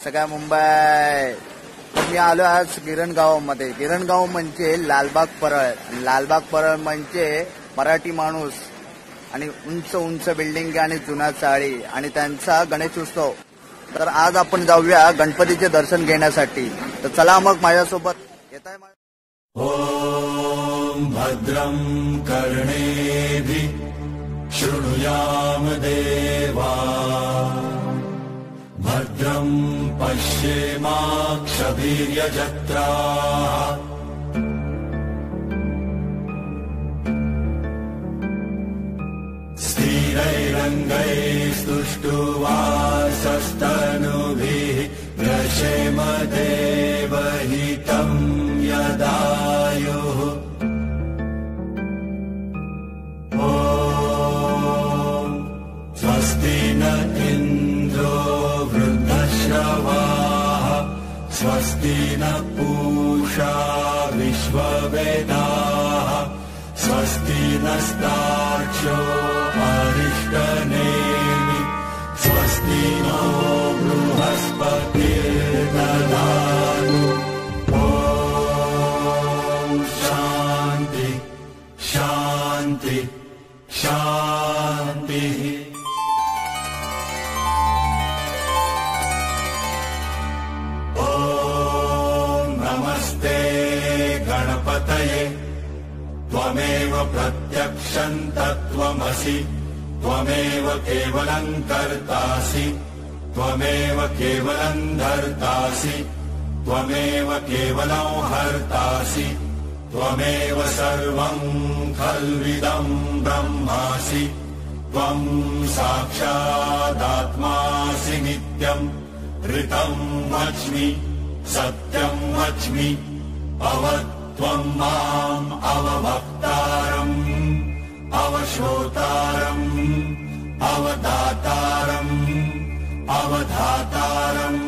सगळ्या मुंबई. तर मी आलो आज गिरणगावमध्ये. गिरणगाव म्हणजे लालबाग परळ. लालबाग परळ म्हणजे मराठी माणूस आणि उंच उंच बिल्डिंग आणि जुना चाळी आणि त्यांचा गणेश उत्सव. तर आज आपण जाऊया गणपतीचे दर्शन घेण्यासाठी. तर चला मग माझ्यासोबत. येताय? ओम भद्रं कर्णेभिः शृणुयाम देवा भद्रं पश्येमाक्षभिर्यजत्राः स्थिरैरङ्गैस्तुष्टुवासस्तनुभिः व्यशेम देवहितं यदायुः. स्वस्ति न इन्द्रो वृद्धश्रवाः स्वस्ति न पूषा विश्ववेदाः स्वस्ति नस्तार्क्ष्यो अरिष्टनेमि स्वस्ति नो बृहस्पतिर्दधातु. ॐ शान्ति शान्ति शान्तिः. नमस्ते गणपतये त्वमेव प्रत्यक्षं तत्त्वमसि त्वमेव केवलं कर्तासि त्वमेव केवलं धर्तासि त्वमेव केवलं हर्तासि त्वमेव सर्वं खल्विदं ब्रह्मासि त्वं साक्षादात्मासि नित्यं ऋतं वच्मि सत्यं वच्मि अवत्वं माम् अवभक्तारम् अवश्रोतारम् अवदातारम् अवधातारम्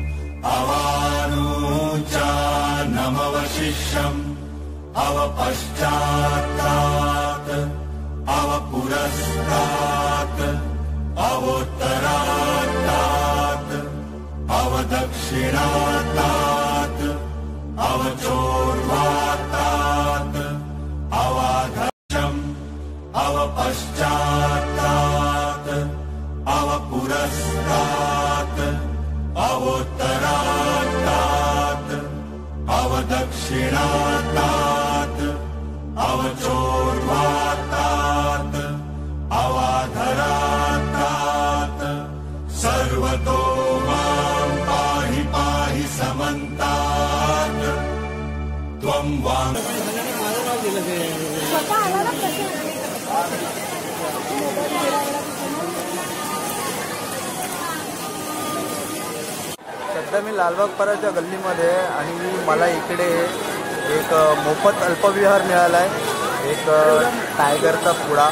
अवानूचानमवशिष्यम् अवपश्चात्तात् अवपुरस्तात् अवोत्तरात्तात् अवदक्षिणात्तात् अवचोर्वात्तात् अवाधक्षम् अवपश्चात्तात् अवपुरस्तात् अवोत्तरात्तात् अवदक्षिणात्तात् अवचोर्वात्तात् अवाधरात्तात् सर्वतो मां पाहि पाहि समन्तात्. त्वं वां सध्या मी लालबाग परळच्या गल्लीमध्ये आणि मला इकडे एक मोफत अल्पविहार मिळाला आहे. एक टायगरचा पुडा.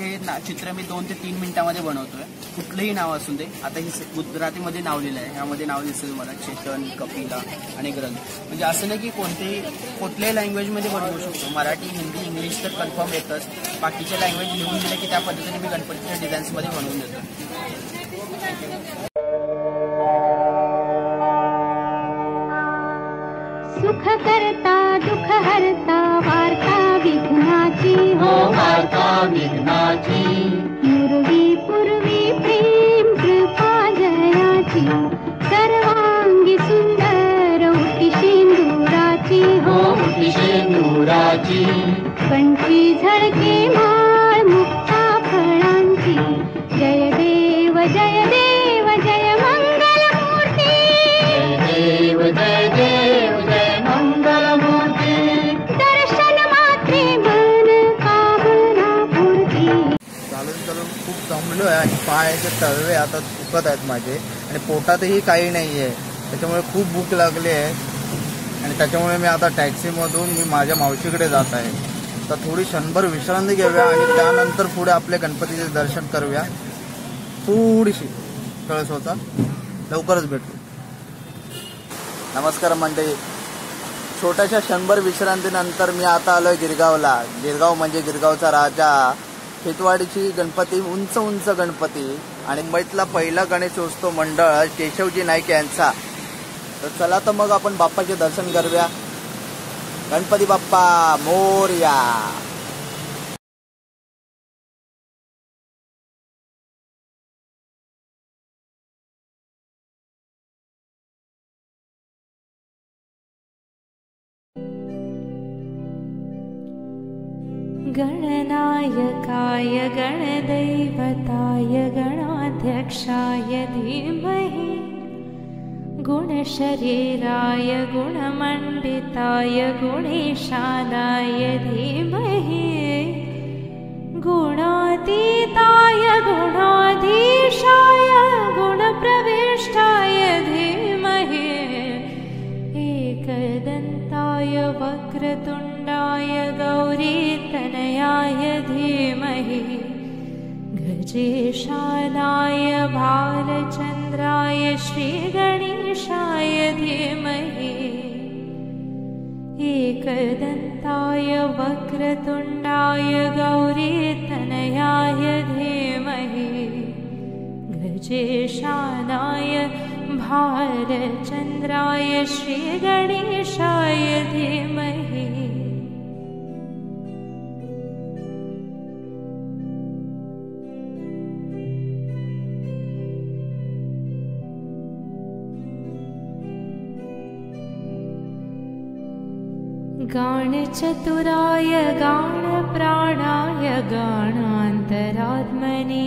हे चित्र मी 2 ते 3 मिनिटांमध्ये बनवतोय. कुठलंही नाव असू दे. आता ही गुजरातीमध्ये नाव लिहिलं आहे, यामध्ये नाव दिसेल मला चेतन, कपिला आणि ग्रंथ. म्हणजे असं नाही की कुठल्याही लँग्वेजमध्ये बनवू शकतो. मराठी, हिंदी, इंग्लिश तर कन्फर्म येतच. बाकीच्या लँग्वेज लिहून दिले की त्या पद्धतीने मी गणपतीच्या डिझाईन्समध्ये बनवून देतो. सुख करता दुख हरता वार्ता विघ्नाची हो वार्ता विघ्नाची पूर्वी पूर्वी प्रेम कृपा जयाची सर्वांगी सुंदर उटी शेंदुराची हो उटी शेंदुराची कंठी झळके माळ मुक्ता फळांची जय देव जय देव जय मंगल मूर्ती जय देव जय देव जय मंगल मूर्ती दर्शन मात्रे मन कामना पूर्ती. चालून चालून खूप दमलो आहे आणि पायाचे तळवे आता दुखत आहेत माझे आणि पोटातही काही नाही आहे. त्याच्यामुळे खूप भूक लागली आहे आणि त्याच्यामुळे मी आता टॅक्सीमधून मी माझ्या मावशीकडे जात आहे. तर थोडी क्षणभर विश्रांती घेऊया आणि त्यानंतर पुढे आपले गणपतीचे दर्शन करूया. थोडीशी कळस होता. लवकरच भेटू. नमस्कार मंडळी. छोट्याशा क्षणभर विश्रांतीनंतर मी आता आलोय गिरगावला. गिरगाव म्हणजे गिरगावचा राजा. खेतवाडीची गणपती, उंच उंच गणपती आणि मुंबईतला पहिला गणेशोत्सव मंडळ केशवजी नाईक यांचा. तर चला तर मग आपण बाप्पाचे दर्शन करूया. गणपती बाप्पा मोरया. गणनायकाय गणदैवताय गणाध्यक्षाय धीमहि गुणशरीराय गुणमण्डिताय गुणेशानाय धीमहि गुणातीताय गुणाधीशाय गुणप्रविष्टाय धीमहि एकदन्ताय वक्रतुण्डाय गौरीतनयाय धीमहि गजेशानाय भालचन्द्राय श्रीगणेशाय धीमहि एकदन्ताय वक्रतुण्डाय गौरीतनयाय धीमहि गजेशानाय भालचन्द्राय श्रीगणेशाय धीमहि. गाणचतुराय गाणप्राणाय गाणान्तरात्मने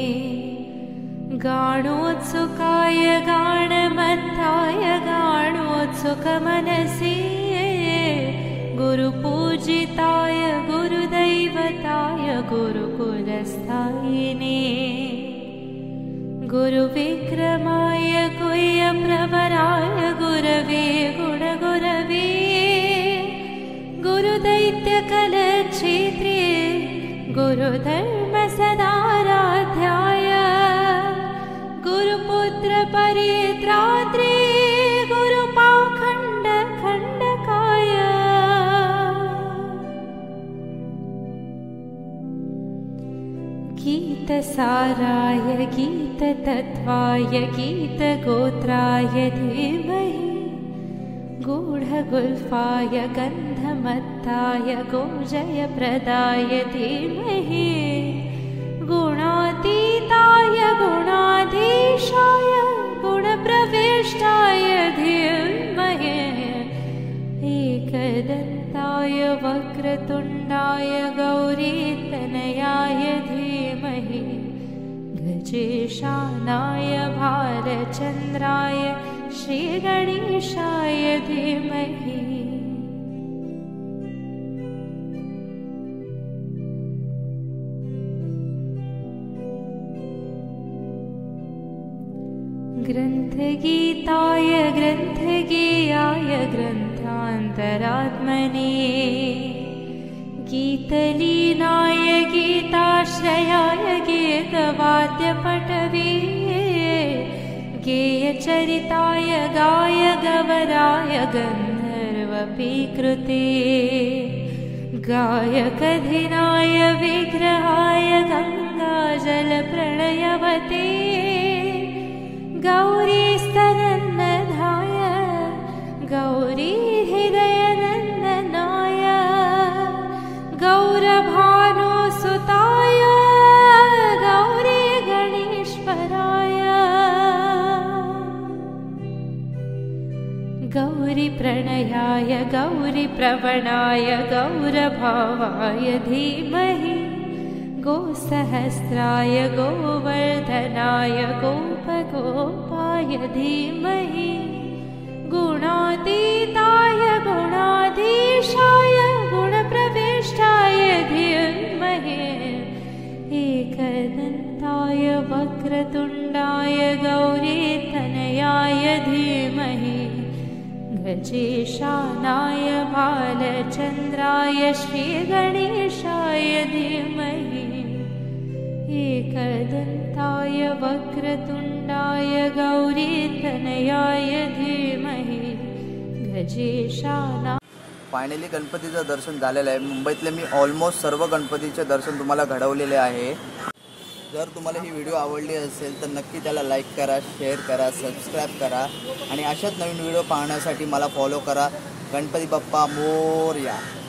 गाणोत्सुकाय गाणमत्ताय गाणोत्सुकमनसे गुरुपूजिताय गुरुदैवताय गुरुकुलस्थायिने गुरुविक्रमाय गुह्यप्रवराय गुरवे गुणगुरवे गुरुदैत्यकलक्षेत्रे गुरुधर्मसदाराध्याय गुरुपुत्रपरित्रात्रे गुरुपाखण्डखण्डकाय गीतसाराय गीततत्त्वाय गीतगोत्राय धीमहि गूढगुल्फाय गन्धमत्ताय गोजयप्रदाय धीमहि गुणातीताय गुणाधीशाय गुणप्रविष्टाय धीमहि एकदन्ताय वक्रतुण्डाय गौरीतनयाय धीमहि गजेशानाय भालचन्द्राय श्रीगणेशाय धीमहि. ग्रन्थगीताय ग्रन्थगेयाय ग्रन्थान्तरात्मने गीतलीनाय गीताश्रयाय गेयचरिताय गाय गवराय गन्धर्वपीकृते गायकधिनाय विग्रहाय गङ्गाजलप्रलयवते गौरीस्तनन्नधाय गौरी हृदयनन्दनाय गौरभानुसुताय गौरी गणेश्वराय गौरीप्रणयाय गौरीप्रवणाय गौरभावाय धीमहि गोसहस्राय गोवर्धनाय गोपगोपाय धीमहि गुणातीताय गुणाधीशाय गुणप्रविष्टाय धीमहि एकदन्ताय वक्रतुण्डाय गौरीतनयाय धीमहि गजेशानाय बालचन्द्राय श्रीगणेशाय धीमहि एकदन्ताय वक्रतुण्डाय गौरीतनयाय धीमहि गजेशानाय. फायनली गणपतीचं दर्शन झालेलं आहे. मुंबईतले मी ऑलमोस्ट सर्व गणपतीचे दर्शन तुम्हाला घडवलेले आहे. जर तुम्हाला ही व्हिडिओ आवडली असेल तर नक्की त्याला लाईक करा, शेअर करा, सबस्क्राईब करा आणि अशाच नवीन व्हिडिओ पाहण्यासाठी मला फॉलो करा. गणपती बाप्पा मोरया.